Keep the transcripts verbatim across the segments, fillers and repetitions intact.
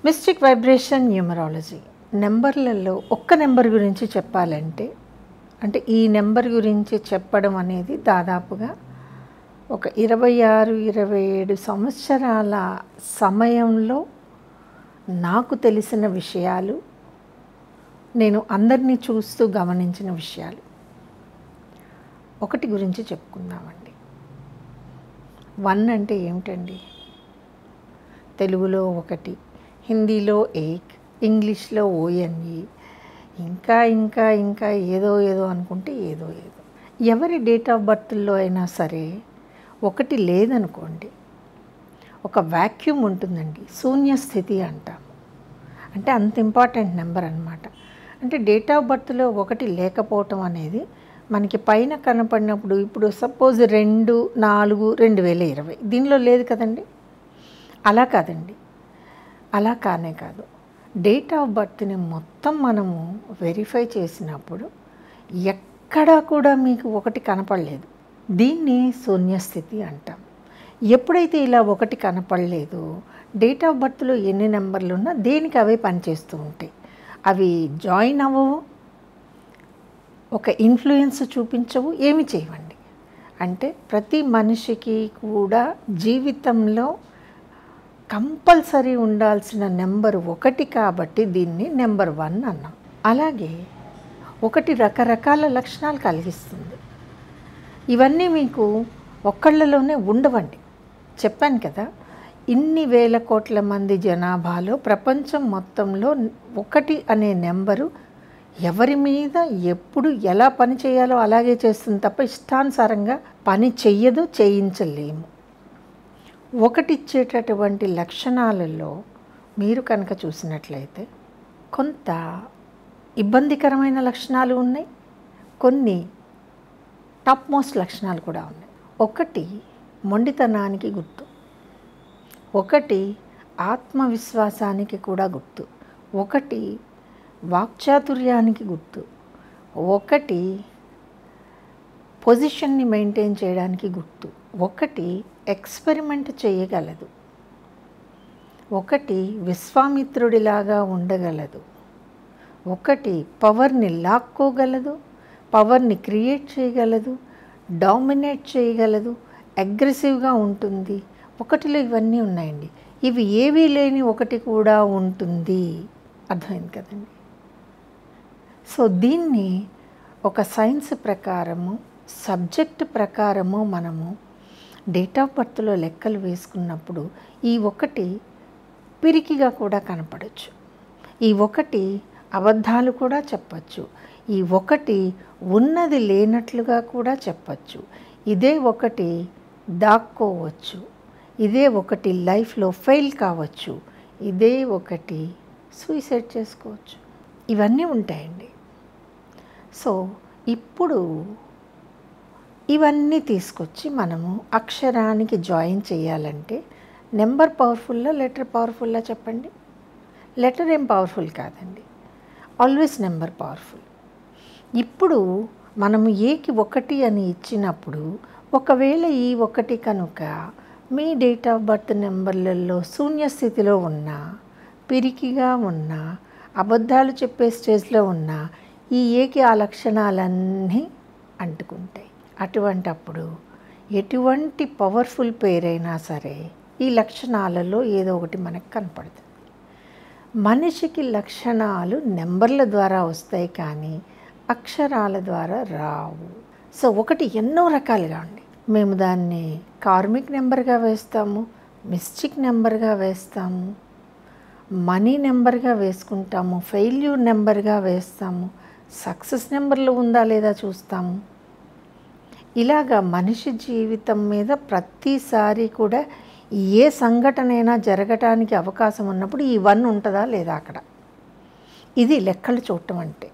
Mystic vibration numerology నెంబర్లలో ఒక్క number గురించి చెప్పాలంటే అంటే ఈ నెంబర్ గురించి చెప్పడం అనేది దాదాపుగా ఒక ఇరవై ఆరు ఇరవై ఏడు సంవత్సరాల సమయంలో నాకు తెలిసిన విషయాలు, నేను అందరినీ చూస్తూ గమనించిన విషయాలు ఒకటి గురించి చెప్పుకుందామండి. వన్ అంటే ఏమిటండి? తెలుగులో ఒకటి, హిందీలో ఏక్, ఇంగ్లీష్లో ఓఎన్ఈ, ఇంకా ఇంకా ఇంకా ఏదో ఏదో అనుకుంటే ఏదో ఏదో. ఎవరి డేట్ ఆఫ్ బర్త్లో అయినా సరే ఒకటి లేదనుకోండి, ఒక వాక్యూమ్ ఉంటుందండి, శూన్య స్థితి అంటాం. అంటే అంత ఇంపార్టెంట్ నెంబర్ అన్నమాట. అంటే డేట్ ఆఫ్ బర్త్లో ఒకటి లేకపోవటం అనేది మనకి పైన కనపడినప్పుడు, ఇప్పుడు సపోజ్ రెండు నాలుగు రెండు వేల ఇరవై దీనిలో లేదు కదండి. అలా కాదండి, అలా కానే కాదు. డేట్ ఆఫ్ బర్త్ని మొత్తం మనము వెరిఫై చేసినప్పుడు ఎక్కడా కూడా మీకు ఒకటి కనపడలేదు. దీన్ని శూన్యస్థితి అంటాం. ఎప్పుడైతే ఇలా ఒకటి కనపడలేదు, డేట్ ఆఫ్ బర్త్లో ఎన్ని నెంబర్లు ఉన్నా దేనికి అవే పనిచేస్తూ ఉంటాయి. అవి జాయిన్ అవ్వవు, ఒక ఇన్ఫ్లుయెన్స్ చూపించవు, ఏమి చేయవండి. అంటే ప్రతి మనిషికి కూడా జీవితంలో కంపల్సరీ ఉండాల్సిన నెంబర్ ఒకటి కాబట్టి దీన్ని నెంబర్ వన్ అన్నాం. అలాగే ఒకటి రకరకాల లక్షణాలు కలిగిస్తుంది. ఇవన్నీ మీకు ఒక్కళ్ళలోనే ఉండవండి. చెప్పాను కదా, ఇన్ని వేల కోట్ల మంది జనాభాలో ప్రపంచం మొత్తంలో ఒకటి అనే నెంబరు ఎవరి మీద ఎప్పుడు ఎలా పని చేయాలో అలాగే చేస్తుంది తప్ప ఇష్టానుసారంగా పని చెయ్యదు, చేయించలేము. ఒకటి ఇచ్చేటటువంటి లక్షణాలలో మీరు కనుక చూసినట్లయితే కొంత ఇబ్బందికరమైన లక్షణాలు ఉన్నాయి, కొన్ని టాప్ మోస్ట్ లక్షణాలు కూడా ఉన్నాయి. ఒకటి మొండితనానికి గుర్తు, ఒకటి ఆత్మవిశ్వాసానికి కూడా గుర్తు, ఒకటి వాక్చాతుర్యానికి గుర్తు, ఒకటి పొజిషన్ని మెయింటైన్ చేయడానికి గుర్తు, ఒకటి ఎక్స్పెరిమెంట్ చేయగలదు, ఒకటి విశ్వామిత్రుడిలాగా ఉండగలదు, ఒకటి పవర్ని లాక్కోగలదు, పవర్ని క్రియేట్ చేయగలదు, డామినేట్ చేయగలదు, అగ్రెసివ్గా ఉంటుంది. ఒకటిలో ఇవన్నీ ఉన్నాయండి. ఇవి ఏవీ లేని ఒకటి కూడా ఉంటుంది. అర్థమైంది కదండి. సో దీన్ని ఒక సైన్స్ ప్రకారము, సబ్జెక్ట్ ప్రకారము మనము డేట్ ఆఫ్ బర్త్లో లెక్కలు వేసుకున్నప్పుడు ఈ ఒకటి పిరికిగా కూడా కనపడచ్చు, ఈ ఒకటి అబద్ధాలు కూడా చెప్పచ్చు, ఈ ఒకటి ఉన్నది లేనట్లుగా కూడా చెప్పచ్చు, ఇదే ఒకటి దాక్కోవచ్చు, ఇదే ఒకటి లైఫ్లో ఫెయిల్ కావచ్చు, ఇదే ఒకటి సూసైడ్ చేసుకోవచ్చు. ఇవన్నీ ఉంటాయండి. సో ఇప్పుడు ఇవన్నీ తీసుకొచ్చి మనము అక్షరానికి జాయిన్ చేయాలంటే నెంబర్ పవర్ఫుల్లా లెటర్ పవర్ఫుల్లా చెప్పండి? లెటర్ ఏం పవర్ఫుల్ కాదండి, ఆల్వేస్ నెంబర్ పవర్ఫుల్. ఇప్పుడు మనము ఏకి ఒకటి అని ఇచ్చినప్పుడు ఒకవేళ ఈ ఒకటి కనుక మీ డేట్ ఆఫ్ బర్త్ నెంబర్లలో శూన్యస్థితిలో ఉన్నా, పిరికిగా ఉన్నా, అబద్ధాలు చెప్పే స్టేజ్లో ఉన్నా ఈ ఏకి ఆ లక్షణాలన్నీ అంటుకుంటాయి. అటువంటప్పుడు ఎటువంటి పవర్ఫుల్ పేరైనా సరే ఈ లక్షణాలలో ఏదో ఒకటి మనకు కనపడుతుంది. మనిషికి లక్షణాలు నెంబర్ల ద్వారా వస్తాయి కానీ అక్షరాల ద్వారా రావు. సో ఒకటి ఎన్నో రకాలుగా ఉంది. మేము దాన్ని కార్మిక్ నెంబర్గా వేస్తాము, మిస్టిక్ నెంబర్గా వేస్తాము, మనీ నెంబర్గా వేసుకుంటాము, ఫెయిల్యూర్ నెంబర్గా వేస్తాము, సక్సెస్ నెంబర్లో ఉందా లేదా చూస్తాము. ఇలాగా మనిషి జీవితం మీద ప్రతిసారి కూడా ఏ సంఘటన అయినా జరగటానికి అవకాశం ఉన్నప్పుడు ఈ వన్ ఉంటుందా లేదా అక్కడ. ఇది లెక్కలు చూడటం అంటే.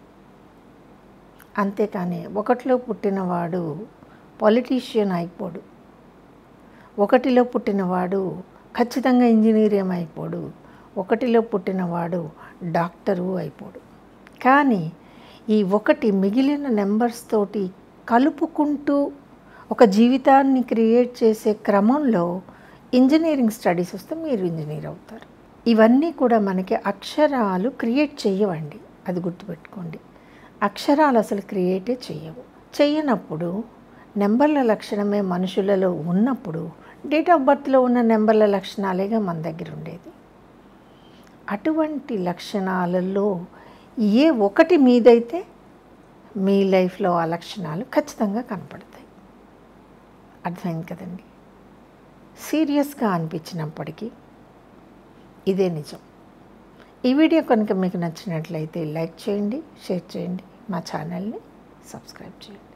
అంతేకాని ఒకటిలో పుట్టినవాడు పొలిటీషియన్ అయిపోడు, ఒకటిలో పుట్టినవాడు ఖచ్చితంగా ఇంజనీర్ ఏమైపోడు, ఒకటిలో పుట్టినవాడు డాక్టరు అయిపోడు. కానీ ఈ ఒకటి మిగిలిన నెంబర్స్ తోటి కలుపుకుంటూ ఒక జీవితాన్ని క్రియేట్ చేసే క్రమంలో ఇంజనీరింగ్ స్టడీస్ వస్తే మీరు ఇంజనీర్ అవుతారు. ఇవన్నీ కూడా మనకి అక్షరాలు క్రియేట్ చేయవండి, అది గుర్తుపెట్టుకోండి. అక్షరాలు అసలు క్రియేటే చేయవు. చేయనప్పుడు నెంబర్ల లక్షణమే మనుషులలో ఉన్నప్పుడు డేట్ ఆఫ్ బర్త్లో ఉన్న నెంబర్ల లక్షణాలేగా మన దగ్గర ఉండేది. అటువంటి లక్షణాలలో ఏ ఒకటి మీదైతే మీ లైఫ్లో ఆ లక్షణాలు ఖచ్చితంగా కనపడతాయి. అర్థమైంది కదండి. సీరియస్గా అనిపించినప్పటికీ ఇదే నిజం. ఈ వీడియో కనుక మీకు నచ్చినట్లయితే లైక్ చేయండి, షేర్ చేయండి, మా ఛానల్ని సబ్స్క్రైబ్ చేయండి.